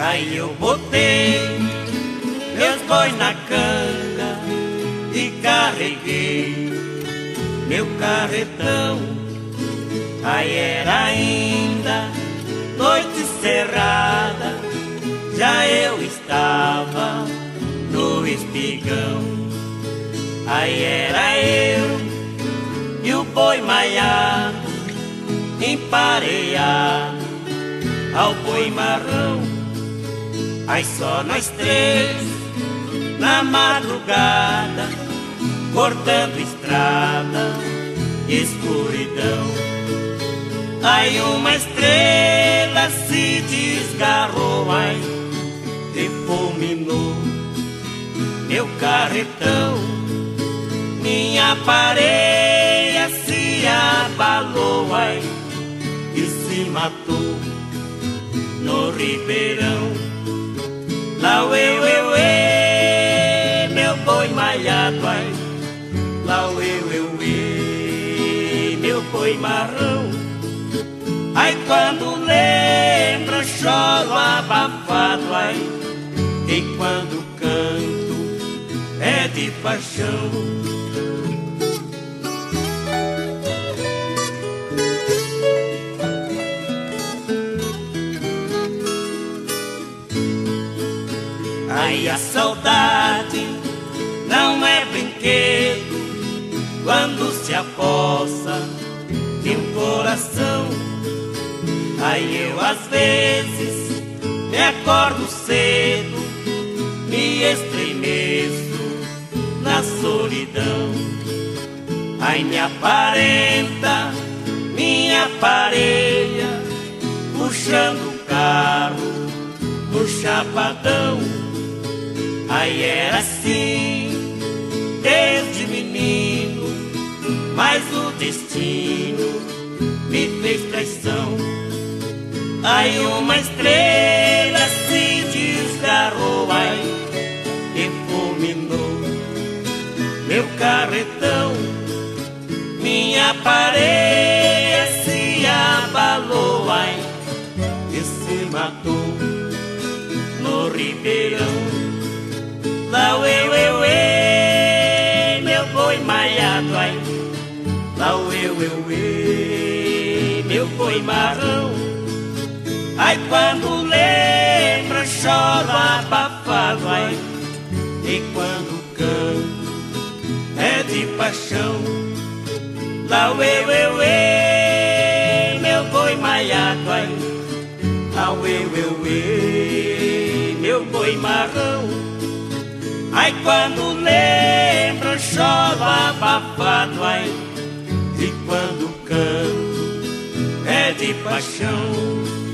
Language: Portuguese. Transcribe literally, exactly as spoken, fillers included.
Aí eu botei meus bois na canga e carreguei meu carretão. Aí era ainda noite cerrada, já eu estava no espigão. Aí era eu e o boi maiado, empareado ao boi marrão. Aí só nós três na madrugada, cortando estrada, escuridão. Aí uma estrela se desgarrou, ai, difuminou meu carretão. Minha pareia se abalou, ai, e se matou no ribeirão. Lá eu, eu, eu, meu boi malhado, ai, lá eu, eu, eu, meu boi marrão. Ai, quando lembro, choro abafado, ai, e quando canto é de paixão. Ai, a saudade não é brinquedo quando se apossa de um coração. Aí eu às vezes me acordo cedo, me estremeço na solidão. Aí me aparenta minha pareia, puxando o carro no chapadão. Aí era assim desde menino, mas o destino me fez traição. Aí uma estrela se desgarrou, ai, e fulminou meu carretão. Minha pareia se abalou, ai, e se matou no ribeirão. Lá eu, eu, eu, meu boi maiado, ai, lá eu, eu, eu, meu boi marrão. Ai, quando lembro, choro abafado, ai, e quando canto é de paixão. Lá eu, eu, eu, meu boi maiado, ai, lá eu, eu, eu, meu boi marrão. Ai, quando lembro, choro abafado, ai, e quando canto é de paixão.